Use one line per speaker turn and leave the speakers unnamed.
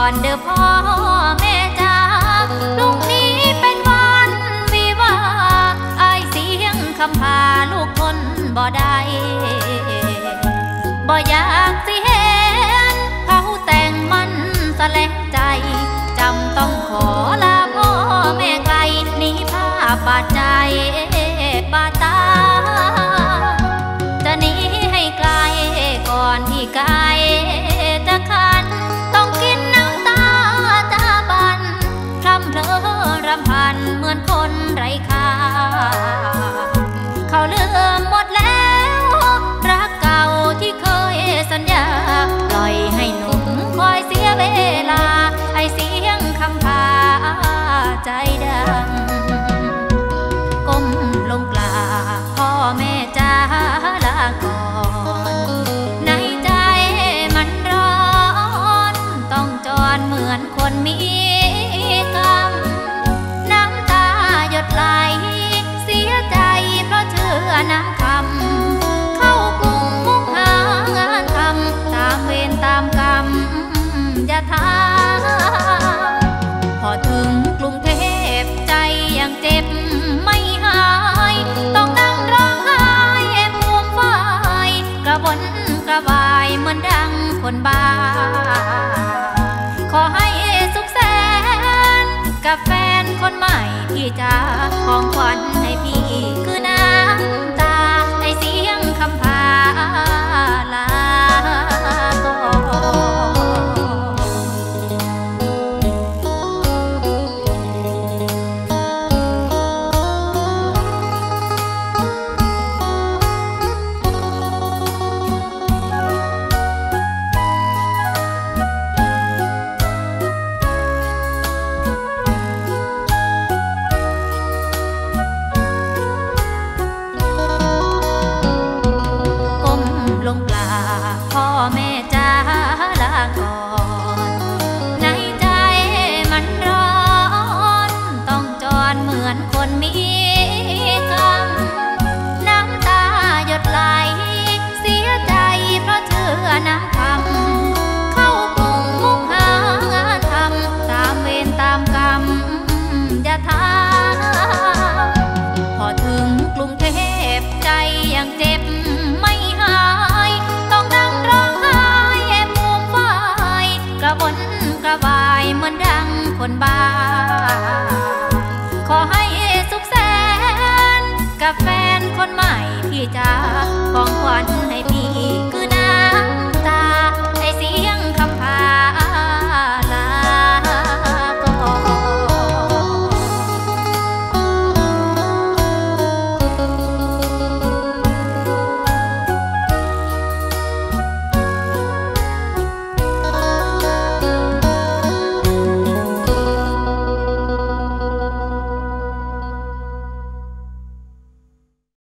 อนเด้อพ่อแม่จ๋าลุงนี้เป็นวันวิวาอายเสียงคำพาลูกคนบ่ได้บ่อยากสิเห็นเขาแต่งมันสะแลงใจจำต้องขอลาพ่อแม่ไกลหนีผ้าบาดใจบาดตาจะหนีให้ไกลก่อนที่กายจะคันต้องกินน้ำตาตาบันพร่ำเพลอรำพันเหมือนคนไร้ค่าเขาลืมหมดแล้วรักเก่าที่เคยสัญญาปล่อยให้หนุ่มคอยเสียเวลาไอเสียงคำพาใจดังก้มลงกราบพ่อแม่จ้าลาก่อนในใจมันร้อนต้องจรเหมือนคนมีกรรมน้ำตาหยดไหลเสียใจเพราะเชื่อน้ำคำเข้ากรุงมุ่งหางานทำตามเวรตามกรรมอย่าทาพอถึงกรุงเทพใจยังเจ็บไม่หายต้องนั่งร้องไห้พวงไฟกระวนกระวายเหมือนดังคนบ้าขอให้สุขแสนกับแฟนคนใหม่พี่จ๋าของขวัญให้พี่คือ